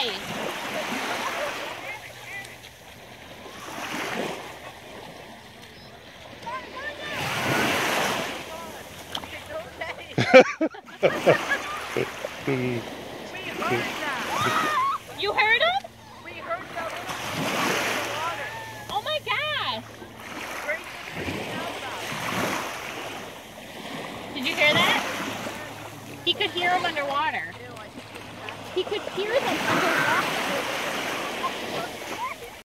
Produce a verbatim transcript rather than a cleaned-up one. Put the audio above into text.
Nice. You heard him? We heard that water. Oh my gosh. Did you hear that? He could hear him underwater. He could hear them underwater.